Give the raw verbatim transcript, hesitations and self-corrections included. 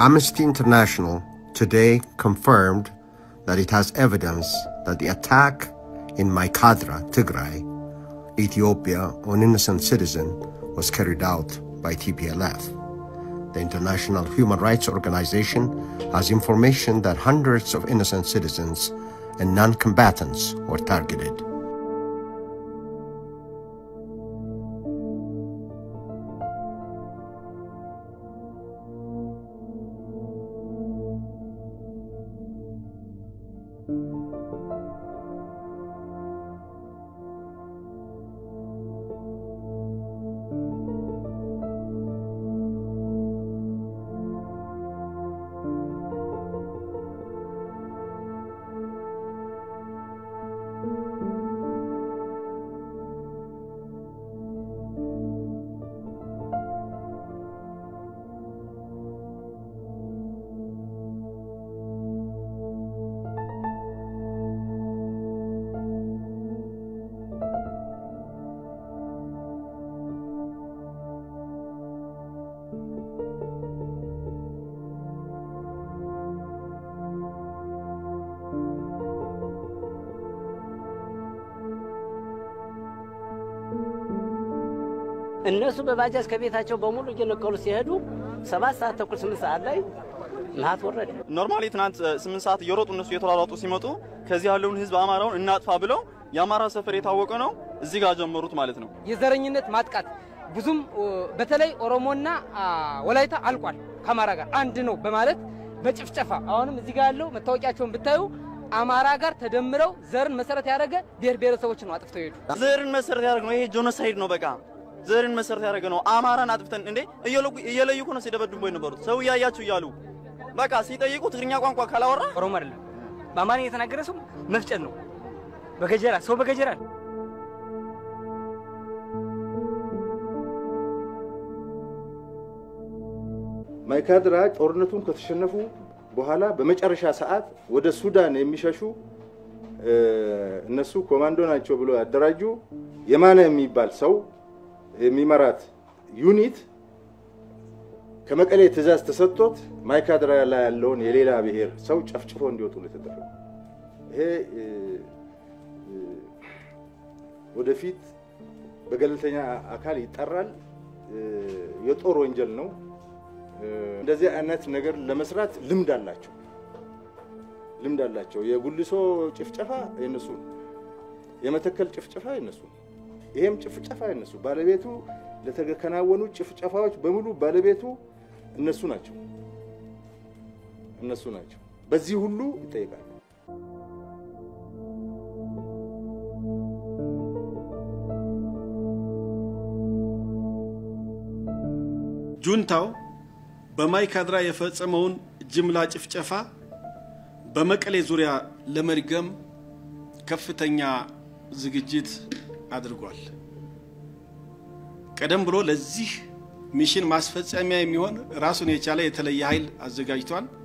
Amnesty International today confirmed that it has evidence that the attack in Maikadra, Tigray, Ethiopia, on innocent citizen was carried out by T P L F. The International Human Rights Organization has information that hundreds of innocent citizens and non-combatants were targeted. الناس بباجاز كبيتاቸው በሙሉ እየነቀሉ ሲሄዱ ሰባት ሰዓት ተኩል ስምንት ሰዓት ላይ ማት ወረደ ኖርማሊ ትናንት ስምንት ሰዓት እየሮጡ እነሱ እየተራራጡ ሲመጡ ከዚህ ያለውን ህዝብ አማራውን እናጥፋ ብለው ያማራ ሰፈር የታወቀ ነው እዚህ ጋር ጀመሩት ማለት ነው የዘረኝነት ማጥቃት ብዙም በተለይ ኦሮሞና ወላይታ አልቋል ከአማራ ጋር አንድ ነው በማለት በጭፍጨፋ አሁንም እዚህ ጋር ያለው መታወቂያቸውን ብታዩ አማራ ጋር ተደምረው ዘርን መሰረት ያደረገ ብሔር ብሔረሰቦችን ነው አጥፍተው ይሄዱ ዘርን መሰረት ያደረገ ነው ይሄ ጄኖሳይድ ነው በቃ ዘርን መሰረት ያደረገ ነው አማራን አጥፍተን እንዴ እየለዩ እየለዩ ነው ሲደበድቡ የነበሩት ሰው ያያችሁ ይያሉ በቃ ሲጠይቁ ትግርኛ ቋንቋ ካላወራ ኦሮሞ አይደለም በአማርኛ የተናገረ ሰው መፍጨት ነው በገጀራ ሰው በገጀራ ማይካድራ ጦርነቱን ከተሸነፉ በኋላ በመጨረሻ ሰዓት ወደ ሱዳን የሚሸሹ እነሱ ኮማንዶ ናቸው ብሎ ያደራጁ የማነ የሚባል ሰው የሚመራት ዩኒት ከመቀሌ ትዛዝ ተሰጥቶት ማይካድራ ላይ ያለውን የሌላ ብሔር ሰው ጨፍጭፎ እንዲወጡ ለተደረገ ይሄ ወደፊት በገለልተኛ አካል ይጣራል የጦር ወንጀል ነው እንደዚህ አይነት ነገር ለመስራት ልምድ አላቸው ልምድ አላቸው የጉልሶ ጭፍጨፋ የነሱ የመተከል ጭፍጨፋ የነሱ ይሄም ጭፍጨፋ የነሱ ባለቤቱ ለተከናወኑ ጭፍጨፋዎች በሙሉ ባለቤቱ እነሱ ናቸው እነሱ ናቸው በዚህ ሁሉ ይጠይቃል ጁንታው በማይካድራ የፈጸመውን ጅምላ ጭፍጨፋ በመቀሌ ዙሪያ ለመርገም ከፍተኛ ዝግጅት አድርጓል ቀደም ብሎ ለዚህ ሚሽን ማስፈጸሚያ የሚሆን ራሱን የቻለ የተለየ ኃይል አዘጋጅቷል